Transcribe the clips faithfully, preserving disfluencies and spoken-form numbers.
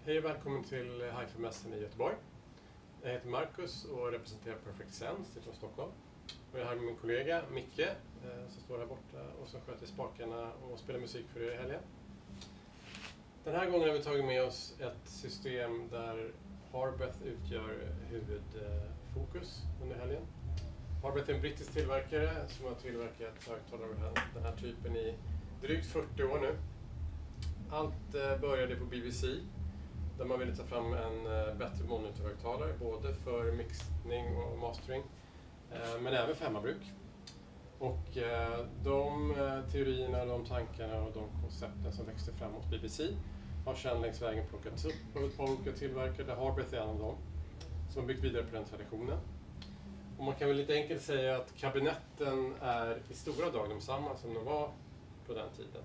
Hej och välkommen till Hi-Fi-mässan i Göteborg. Jag heter Marcus och representerar Perfect Sense från Stockholm. Och jag är här med min kollega Micke eh, som står här borta och som sköter spakarna och spelar musik för er i helgen. Den här gången har vi tagit med oss ett system där Harbeth utgör huvudfokus under helgen. Harbeth är en brittisk tillverkare som har tillverkat högtalare av den här typen i drygt fyrtio år nu. Allt började på B B C där man ville ta fram en bättre monitorhögtalare både för mixning och mastering men även för hemmabruk. Och de teorierna, de tankarna och de koncepten som växte fram hos B B C har sedan längs vägen plockats upp av ett par olika tillverkare där Harbeth är en av dem som har byggt vidare på den traditionen. Och man kan väl lite enkelt säga att kabinetten är i stora drag de samma som de var på den tiden.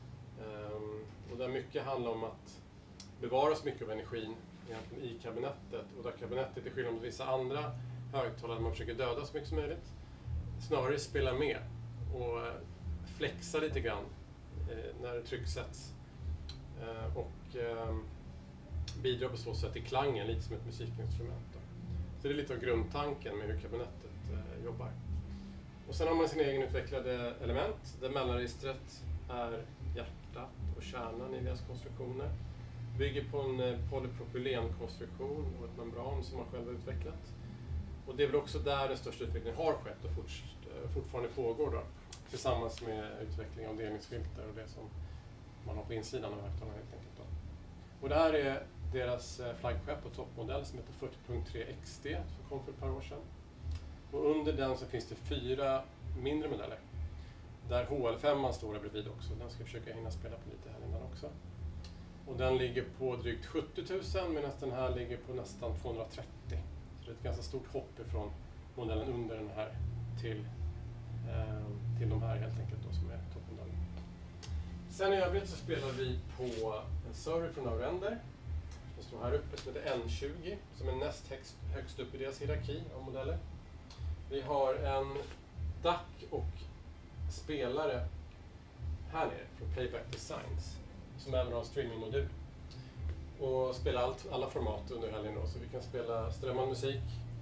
Um, och där mycket handlar om att bevara så mycket av energin i kabinettet. Och där kabinettet är skillnad mot vissa andra högtalare där man försöker döda så mycket som möjligt. Snarare spela med och flexa lite grann eh, när tryck sätts. Eh, och eh, bidra på så sätt till klangen, lite som ett musikinstrument. Då. Så det är lite av grundtanken med hur kabinettet eh, jobbar. Och sen har man sina egen utvecklade element där mellanregistret är hjärtat och kärnan i deras konstruktioner. Bygger på en polypropylenkonstruktion och ett membran som man själv har utvecklat. Och det är väl också där den största utvecklingen har skett och fort, fortfarande pågår då. Tillsammans med utveckling av delningsfilter och det som man har på insidan av högtalarna helt enkelt då. Och det här är deras flaggskepp och toppmodell som heter fyrtio punkt tre X D som kom för ett par år sedan. Och under den så finns det fyra mindre modeller. Där H L fem står där bredvid också. Den ska jag försöka hinna spela på lite här innan också. Och den ligger på drygt sjuttio tusen medan den här ligger på nästan tvåhundratrettio. Så det är ett ganska stort hopp ifrån modellen under den här till, eh, till de här helt enkelt då, som är toppmodellen. Sen i övrigt så spelar vi på en server från Arender. Den står här uppe som heter N tjugo som är näst högst, högst upp i deras hierarki av modeller. Vi har en D A C och spelare här nere från Playback Designs som även har en streamingmodul och spelar allt, alla format under helgen då, så vi kan spela strömmad musik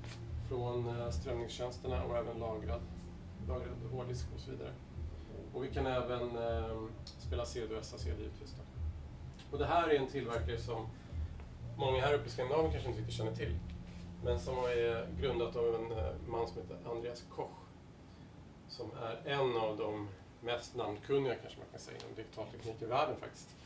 från strömningstjänsterna och även lagrad, lagrad hårddisk och så vidare. Och vi kan även eh, spela C D och S A C givetvis då. Och det här är en tillverkare som många här uppe i Skandinavien kanske inte riktigt känner till, men som är grundat av en man som heter Andreas Koch som är en av de mest namnkunniga kanske man kan säga inom digitalteknik i världen faktiskt.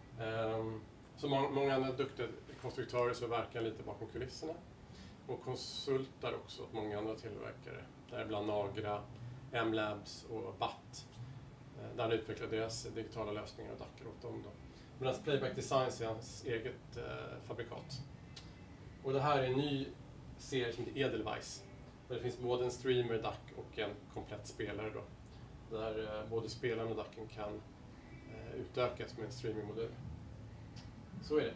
Um, så må många andra duktiga konstruktörer så verkar lite bakom kulisserna och konsultar också åt många andra tillverkare, däribland Nagra, M-Labs och B A T, uh, där han utvecklar deras digitala lösningar och D A C åt dem då. Medan Playback Designs är hans eget uh, fabrikat. Och det här är en ny serie som heter Edelweiss. Där det finns både en streamer, D A C och en komplett spelare då. Där eh, både spelaren och D A C'en kan eh, utökas med en streamingmodul. Så är det.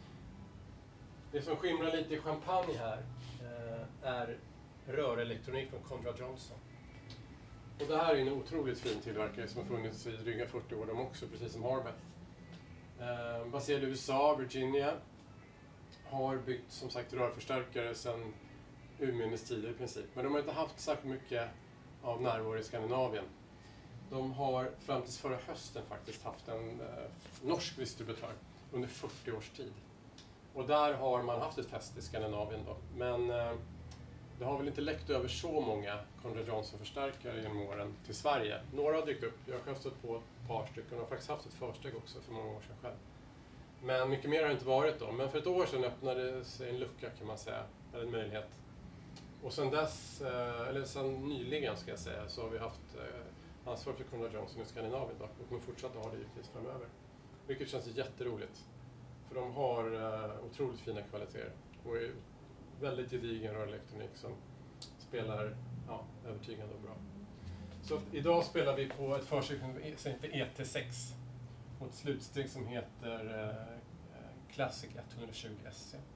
Det som skimrar lite i champagne här eh, är rörelektronik från Conrad Johnson. Och det här är en otroligt fin tillverkare som har funnits i dryga fyrtio år de också, precis som Harbeth. Eh, baserad i U S A, Virginia. Har byggt som sagt rörförstärkare sedan urminnes tider i princip. Men de har inte haft särskilt mycket av närvaro i Skandinavien. De har fram till förra hösten faktiskt haft en eh, norsk distributör under fyrtio års tid. Och där har man haft ett fäste i Skandinavien då. Men eh, det har väl inte läckt över så många Conrad Johnson-förstärkare genom åren till Sverige. Några har dykt upp. Jag har själv stött på ett par stycken och har faktiskt haft ett försteg också för många år sedan själv. Men mycket mer har det inte varit då. Men för ett år sedan öppnade sig en lucka kan man säga, eller en möjlighet. Och sen dess, eller sen nyligen ska jag säga, så har vi haft ansvar för Conrad Johnson i Skandinavien då, och kommer fortsätta ha det givetvis framöver. Vilket känns jätteroligt. För de har otroligt fina kvaliteter och är väldigt gedigen rörelektronik som spelar ja, övertygande och bra. Så idag spelar vi på ett försteg som heter E T sex och ett slutsteg som heter Classic etthundratjugo S C.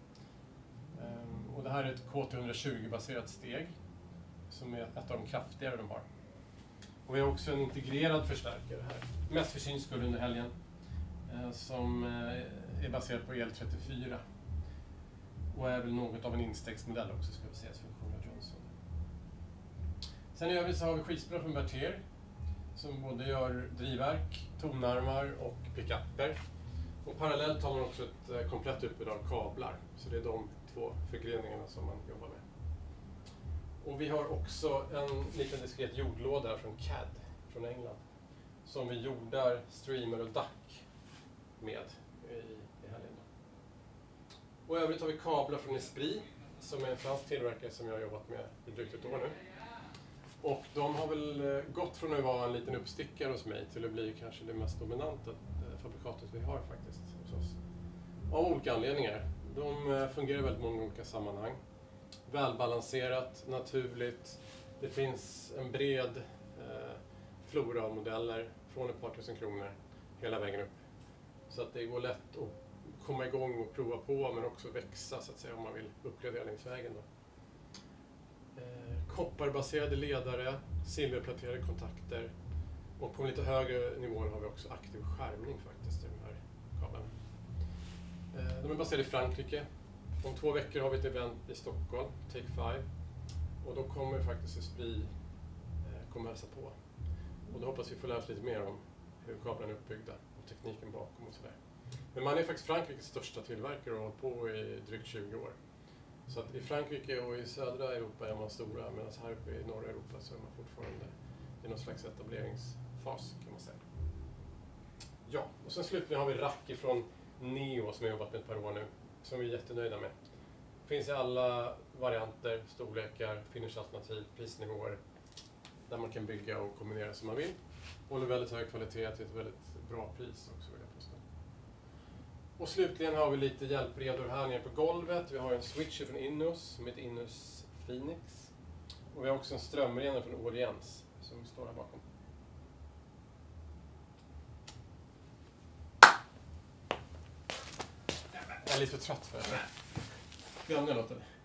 Um, och det här är ett K T etthundratjugo-baserat steg som är ett av de kraftigare de har. Och vi har också en integrerad förstärkare här, mest för syns skull under helgen, uh, som uh, är baserad på E L trettiofyra. Och är väl något av en instegsmodell också, ska vi säga, funktion av Johnson. Sen i övrigt så har vi skivspelare från Berthier som både gör drivverk, tonarmar och pickuper. Och parallellt har man också ett komplett utbud av kablar. Så det är de två förgreningarna som man jobbar med. Och vi har också en liten diskret jordlåda från C A D från England som vi jordar streamer och D A C med i, i helgen. Och i övrigt har vi kablar från Esprit som är en fransk tillverkare som jag har jobbat med i drygt ett år nu. Och de har väl gått från att vara en liten uppstickare hos mig till att bli kanske det mest dominanta fabrikatet vi har faktiskt hos oss. Av olika anledningar. De fungerar i väldigt många olika sammanhang. Välbalanserat, naturligt. Det finns en bred eh, flora av modeller från ett par tusen kronor hela vägen upp. Så att det går lätt att komma igång och prova på, men också växa så att säga om man vill uppgradera längs vägen. Då. Eh, kopparbaserade ledare, silverpläterade kontakter och på lite högre nivåer har vi också aktiv skärmning faktiskt i de här kablarna. Eh, de är baserade i Frankrike. Om två veckor har vi ett event i Stockholm, Take Five. Och då kommer faktiskt Esprit eh, komma hälsa på. Och då hoppas vi få lära oss lite mer om hur kablarna är uppbyggda och tekniken bakom och sådär. Men man är faktiskt Frankrikes största tillverkare och har hållit på i drygt tjugo år. Så att i Frankrike och i södra Europa är man stora, medan här uppe i norra Europa så är man fortfarande i någon slags etableringsfas kan man säga. Ja, och sen slutligen har vi rack från Neo som jag har jobbat med ett par år nu, som vi är jättenöjda med. Finns i alla varianter, storlekar, finishalternativ, prisnivåer där man kan bygga och kombinera som man vill. Håller väldigt hög kvalitet till ett väldigt bra pris också vill jag påstå. Och slutligen har vi lite hjälpredor här nere på golvet. Vi har en switcher från Innus som heter Innus Phoenix. Och vi har också en strömrenare från Oriens som står här bakom. Jag är lite för trött för det. Glömde jag låta det.